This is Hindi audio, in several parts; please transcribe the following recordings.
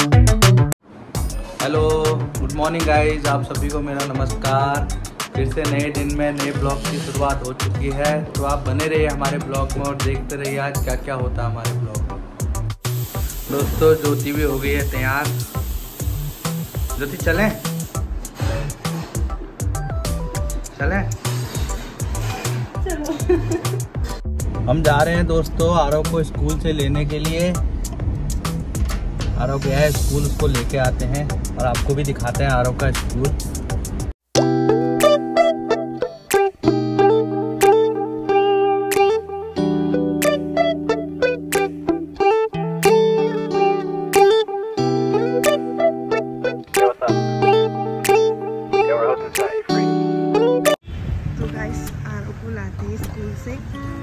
हेलो, गुड मॉर्निंग गाइज, आप सभी को मेरा नमस्कार। फिर से नए दिन में नए ब्लॉग की शुरुआत हो चुकी है, तो आप बने रहिए हमारे ब्लॉग में और देखते रहिए आज क्या क्या होता है हमारे ब्लॉग में। दोस्तों, ज्योति भी हो गई है तैयार। ज्योति चलें? चलें? हम जा रहे हैं दोस्तों आरव को स्कूल से लेने के लिए। आरव गया है स्कूल, उसको लेके आते हैं और आपको भी दिखाते हैं आरव का स्कूल। तो गाइस, आरव को लाते हैं स्कूल से।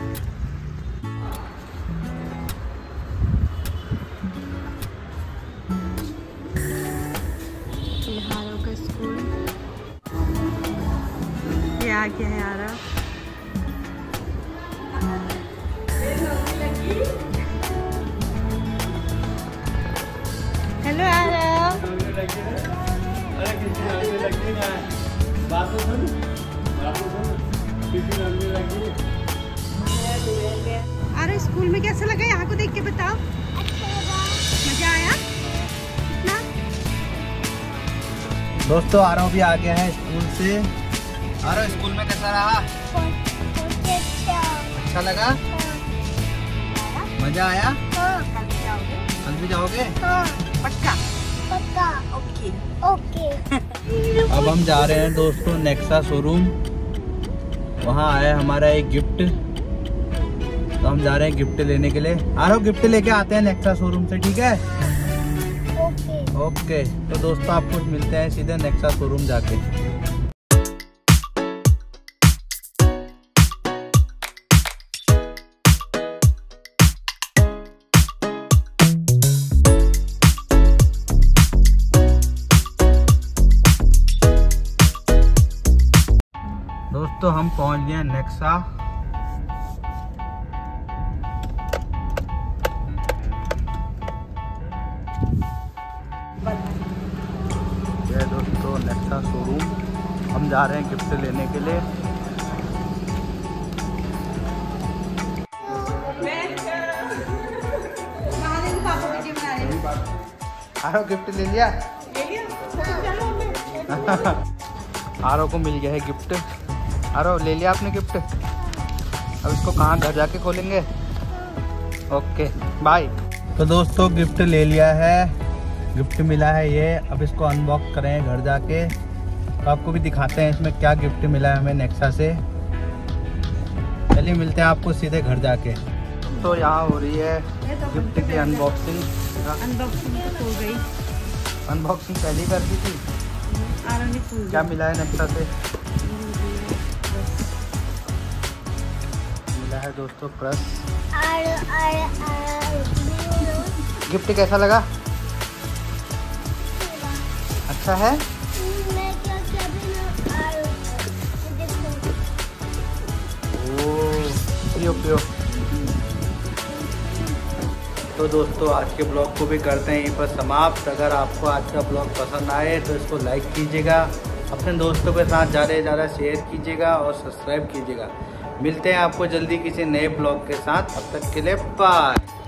आरव का स्कूल ये आ गया है। आरव हेलो आरव। अरे स्कूल में कैसा लगा? यहाँ को देख के बताओ। मजा आया कितना? दोस्तों, आरव भी आ गया है स्कूल से। आरव, स्कूल में कैसा रहा? अच्छा लगा? मजा आया? कल भी जाओगे? पक्का पक्का। Okay okay. अब हम जा रहे हैं दोस्तों नेक्सा शोरूम। वहाँ आया हमारा एक गिफ्ट, तो हम जा रहे हैं गिफ्ट लेने के लिए। आरव, गिफ्ट लेके आते हैं नेक्सा शोरूम से, ठीक है? ओके। तो दोस्तों, आपको मिलते हैं सीधे नेक्सा शोरूम जाके। दोस्तों, हम पहुंच गए नेक्सा। ये दोस्तों नेक्सा शोरूम, हम जा रहे हैं गिफ्ट लेने के लिए। आरव, गिफ्ट ले लिया? आरव को मिल गया है गिफ्ट। आरव, ले लिया आपने गिफ्ट? अब इसको कहाँ घर जाके खोलेंगे? Okay, bye. तो दोस्तों, गिफ्ट ले लिया है, गिफ्ट मिला है ये। अब इसको अनबॉक्स करें घर जाके, तो आपको भी दिखाते हैं इसमें क्या गिफ्ट मिला है हमें नेक्सा से। चलिए मिलते हैं आपको सीधे घर जाके। तो यहाँ हो रही है गिफ्ट की अनबॉक्सिंग। अनबॉक्सिंग तो हो गई। अनबॉक्सिंग पहले कर दी थी। क्या मिला है नेक्सा से? मिला है दोस्तों प्रेस। गिफ्ट कैसा लगा? अच्छा है? ओह, पियो पियो। तो दोस्तों, आज के ब्लॉग को भी करते हैं यहीं पर समाप्त। अगर आपको आज का ब्लॉग पसंद आए तो इसको लाइक कीजिएगा, अपने दोस्तों के साथ ज़्यादा से ज़्यादा शेयर कीजिएगा और सब्सक्राइब कीजिएगा। मिलते हैं आपको जल्दी किसी नए ब्लॉग के साथ। तब तक के लिए बाय।